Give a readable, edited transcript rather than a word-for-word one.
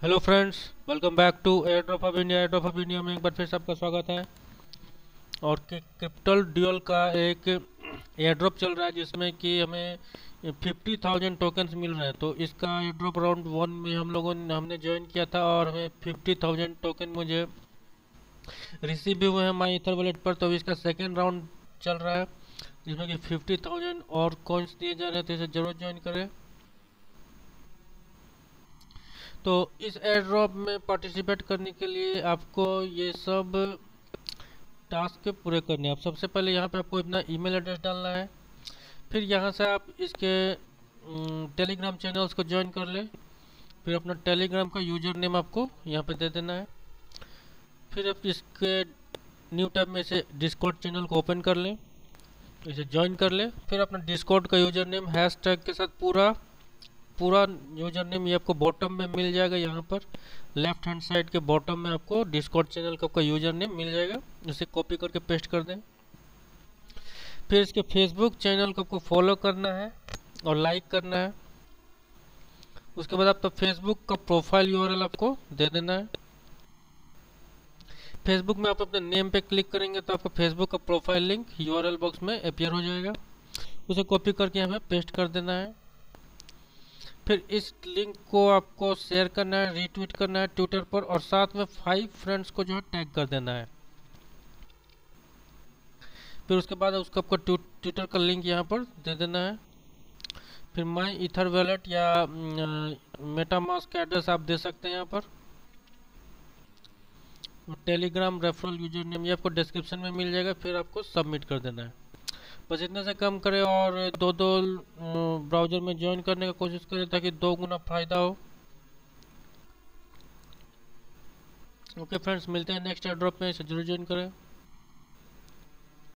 Hello friends, welcome back to air drop off India. Air drop off India में एक बार फिर से आपका स्वागत है। और क्रिप्टल ड्यूल का एक एयर ड्रॉप चल रहा है जिसमें कि हमें 50,000 टोकन्स मिल रहे हैं। तो इसका एयर ड्रॉप राउंड 1 में हमने ज्वाइन किया था और हमें 50,000 टोकन मुझे रिसीव भी हुए हैं माई ईथर वॉलेट पर। तो इसका सेकेंड राउंड चल रहा है जिसमें कि 50,000 और कॉइन्स दिए जा रहे हैं, तो इसे जरूर ज्वाइन करें। तो इस एयर ड्रॉप में पार्टिसिपेट करने के लिए आपको ये सब टास्क पूरे करने हैं। आप सबसे पहले यहाँ पे आपको अपना ईमेल एड्रेस डालना है। फिर यहाँ से आप इसके टेलीग्राम चैनल्स को ज्वाइन कर लें। फिर अपना टेलीग्राम का यूजर नेम आपको यहाँ पे दे देना है। फिर आप इसके न्यू टैब में से डिस्कॉर्ड चैनल को ओपन कर लें, इसे ज्वाइन कर लें। फिर अपना डिस्कॉर्ड का यूजर नेम हैश टैग के साथ पूरा पूरा यूजर नेम ये आपको बॉटम में मिल जाएगा। यहाँ पर लेफ्ट हैंड साइड के बॉटम में आपको डिस्कॉर्ड चैनल का आपका यूजर नेम मिल जाएगा। इसे कॉपी करके पेस्ट कर दें। फिर इसके फेसबुक चैनल को आपको फॉलो करना है और लाइक करना है। उसके बाद आपका फेसबुक का प्रोफाइल यूआरएल आपको दे देना है। फेसबुक में आप अपने नेम पे क्लिक करेंगे तो आपका फेसबुक का प्रोफाइल लिंक यूआरएल बॉक्स में अपीयर हो जाएगा। उसे कॉपी करके यहाँ पे पेस्ट कर देना है। फिर इस लिंक को आपको शेयर करना है, रीट्वीट करना है ट्विटर पर, और साथ में 5 फ्रेंड्स को जो है टैग कर देना है। फिर उसके बाद उसको आपको ट्विटर का लिंक यहाँ पर दे देना है। फिर माई ईथर वॉलेट या मेटामास्क का एड्रेस आप दे सकते हैं यहाँ पर। टेलीग्राम रेफरल यूजर नेम ये आपको डिस्क्रिप्शन में मिल जाएगा। फिर आपको सबमिट कर देना है। बस इतने से कम करें और दो दो ब्राउज़र में ज्वाइन करने का कोशिश करें ताकि 2 गुना फ़ायदा हो। ओके फ्रेंड्स, मिलते हैं नेक्स्ट एयर ड्रॉप में, इसे जरूर ज्वाइन करें।